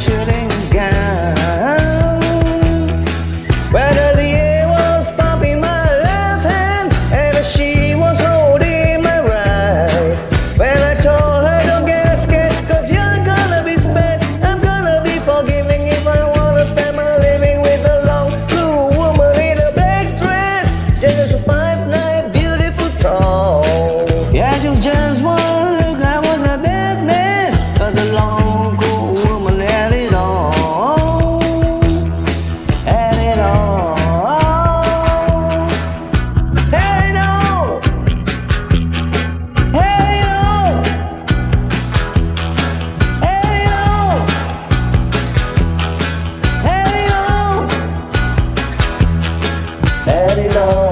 shooting gun. Whether the air was pumping my left hand and she was holding my right. When I told her don't get scared, cause you're gonna be spared, I'm gonna be forgiving if I wanna spend my living with a long blue woman in a black dress. Just a 5'9", beautiful tall. Yeah, you just wanna look, I was a dead man, cause a long cool woman had it all. Had it all. Had it all. Had it all. Had it all. Had it all. Had it all.